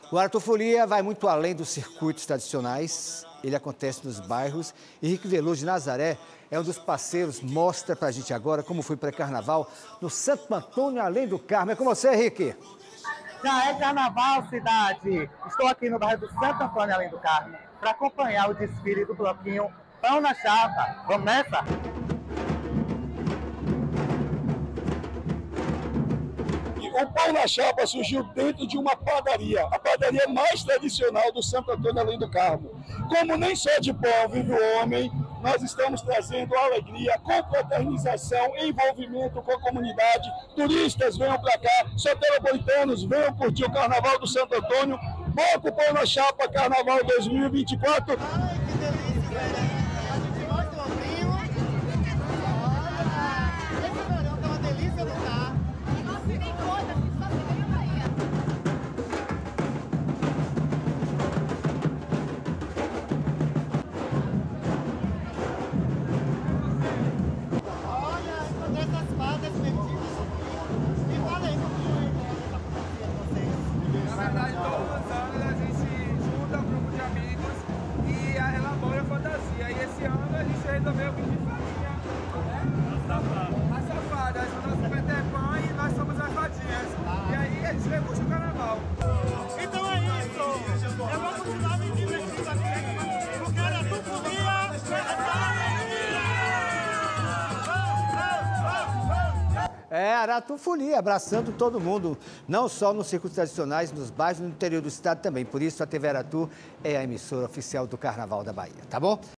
O Aratu Folia vai muito além dos circuitos tradicionais, ele acontece nos bairros. Henrique Veloso de Nazaré é um dos parceiros, mostra pra gente agora como foi pré-carnaval no Santo Antônio Além do Carmo. É com você, Henrique. Já é carnaval, cidade! Estou aqui no bairro do Santo Antônio Além do Carmo para acompanhar o desfile do bloquinho Pão na Chapa. Vamos nessa? O Pão na Chapa surgiu dentro de uma padaria, a padaria mais tradicional do Santo Antônio Além do Carmo. Como nem só de pão vive o homem, nós estamos trazendo alegria, confraternização, envolvimento com a comunidade. Turistas venham para cá, soteropolitanos venham curtir o Carnaval do Santo Antônio. Bota o Pão na Chapa, Carnaval 2024. Ai, que delícia! A gente mostra o ombrinho. Olha, esse verão tá uma delícia no carro. Tem coisas que só se vê na Bahia. Olha, encontrei essas fadas perdidas. Me fala aí como foi essa fantasia de vocês. Na verdade, todos os anos a gente junta um grupo de amigos e elabora a fantasia. E esse ano a gente resolveu vir de farinha. As safadas. O nosso Peter Pan e nós somos as fadinhas. E aí a gente repuxa o carnaval. Então é isso. Eu vou continuar me divertindo aqui. Porque era tudo É Aratu Folia, abraçando todo mundo, não só nos circuitos tradicionais, nos bairros, no interior do estado também. Por isso a TV Aratu é a emissora oficial do Carnaval da Bahia, tá bom?